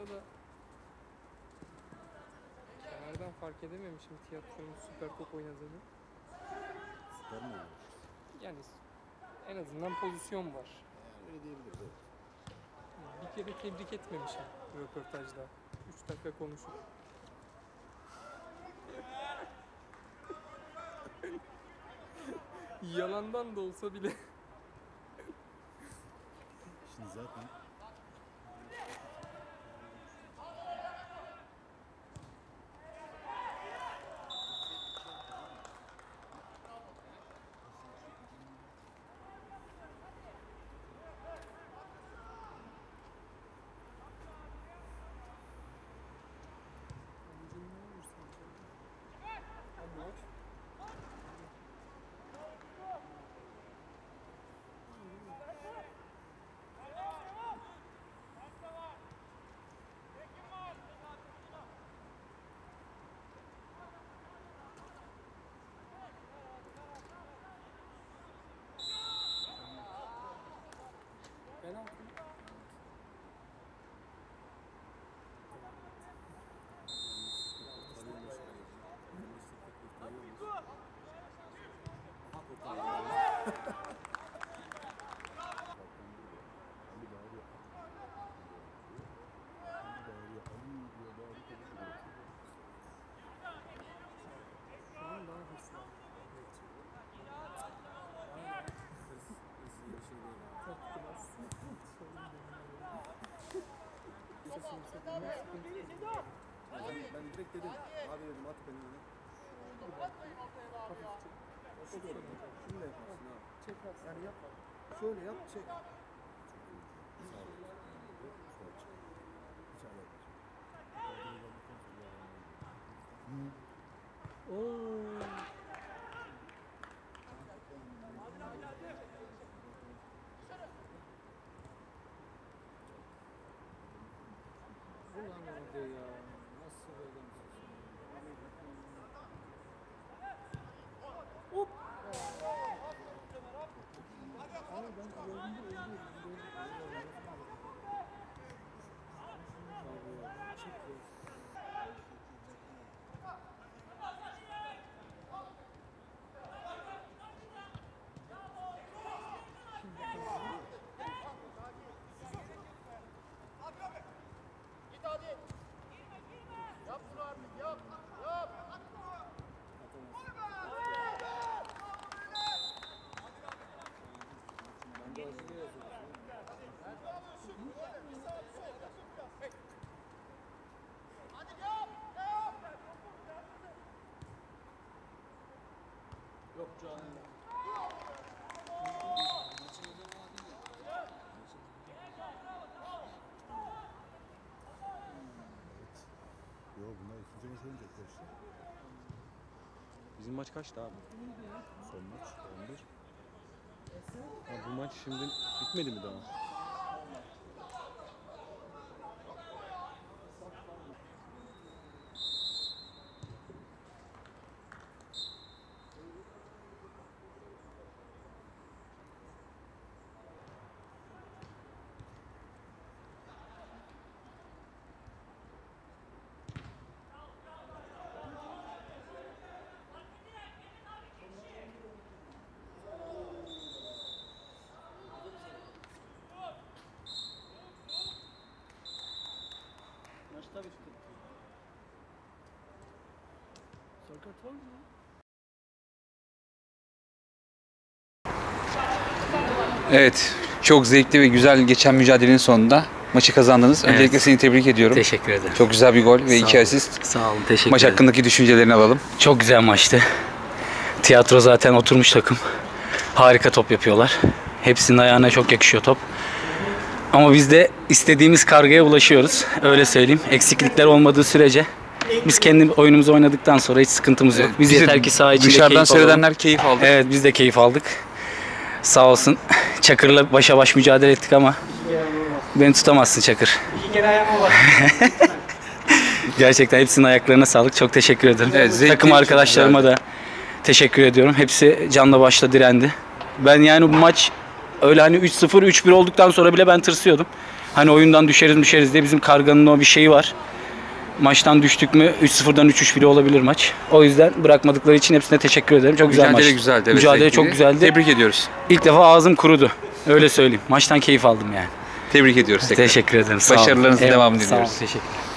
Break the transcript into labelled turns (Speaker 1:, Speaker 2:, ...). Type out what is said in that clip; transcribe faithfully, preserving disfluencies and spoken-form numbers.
Speaker 1: da kenardan fark edememişim tiyatronun süper top oynadığını.
Speaker 2: Süper mi olmuş?
Speaker 1: Yani en azından pozisyon var.
Speaker 2: Yani öyle diyebiliriz, evet.
Speaker 1: Bir kere tebrik etmemişim röportajda. üç dakika konuşup. Yalandan da olsa bile.
Speaker 2: Şimdi zaten ben direkt dedim, abi dedim at beni dedim. Şunu da yaparsın abi. Çek yani yap. Şöyle yap, çek. Yok canım.
Speaker 3: Yok bunlar ikinci maç oynayacak işte.
Speaker 2: Bizim maç kaçtı abi?
Speaker 3: Son maç on bir.
Speaker 2: Ha, bu maç şimdi bitmedi mi daha?
Speaker 1: Maçta bitti. Sakat var mı?
Speaker 4: Evet, çok zevkli ve güzel geçen mücadelenin sonunda maçı kazandınız.
Speaker 5: Evet.
Speaker 4: Öncelikle seni tebrik ediyorum.
Speaker 5: Teşekkür ederim.
Speaker 4: Çok güzel bir gol ve
Speaker 5: Sağ
Speaker 4: iki
Speaker 5: olun.
Speaker 4: asist.
Speaker 5: Sağ olun, teşekkür
Speaker 4: Maç
Speaker 5: ederim.
Speaker 4: hakkındaki düşüncelerini alalım.
Speaker 5: Çok güzel maçtı. Tiyatro zaten oturmuş takım. Harika top yapıyorlar. Hepsinin ayağına çok yakışıyor top. Ama biz de istediğimiz kargaya ulaşıyoruz. Öyle söyleyeyim. Eksiklikler olmadığı sürece biz kendi oyunumuzu oynadıktan sonra hiç sıkıntımız yok. Biz
Speaker 4: Bizi
Speaker 5: yeter ki saha içinde
Speaker 4: dışarıdan
Speaker 5: keyif alalım.
Speaker 4: seyredenler keyif aldı.
Speaker 5: Evet, biz de keyif aldık. Sağ olsun. Çakır'la başa baş mücadele ettik ama beni tutamazsın Çakır. Gerçekten hepsinin ayaklarına sağlık. Çok teşekkür ederim.
Speaker 4: Evet,
Speaker 5: Takım arkadaşlarıma da teşekkür ediyorum. Hepsi canla başla direndi. Ben yani bu maç Öyle hani üç sıfır üç bir olduktan sonra bile ben tırsıyordum. Hani oyundan düşeriz düşeriz diye bizim Karga'nın o bir şeyi var. Maçtan düştük mü üç sıfırdan üç üç bile olabilir maç. O yüzden bırakmadıkları için hepsine teşekkür ederim. Çok güzel
Speaker 4: Mücadele
Speaker 5: maç.
Speaker 4: güzeldi. Evet,
Speaker 5: Mücadele
Speaker 4: zevkliydi.
Speaker 5: çok güzeldi.
Speaker 4: Tebrik ediyoruz.
Speaker 5: İlk defa ağzım kurudu. Öyle söyleyeyim. Maçtan keyif aldım yani.
Speaker 4: Tebrik ediyoruz tekrar.
Speaker 5: Teşekkür ederim. Sağ olun.
Speaker 4: Başarılarınızın
Speaker 5: Eyvallah,
Speaker 4: devamını
Speaker 5: sağ olun,
Speaker 4: diliyoruz.
Speaker 5: teşekkür ederim.